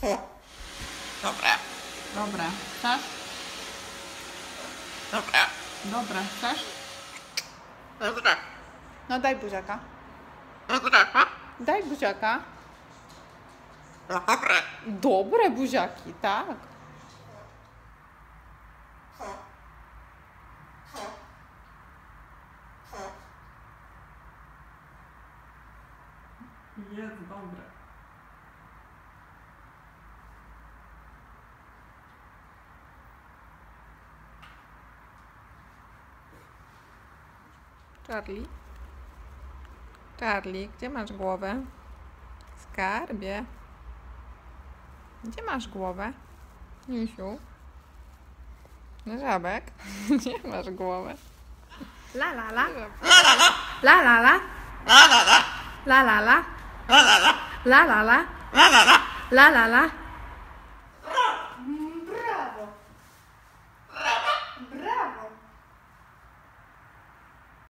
Dobre. Dobre. Chcesz? Dobre. Dobre. Chcesz? Dobre. No daj buziaka. Dobre. Daj buziaka. Dobre. Dobre buziaki, tak. Jest dobre. Charlie? Charlie, gdzie masz głowę? Skarbie. Gdzie masz głowę? Misiu? Żabek? Gdzie masz głowę? La la la. La la la. La la la. La la la. La la la. La la la. La la la. La la la.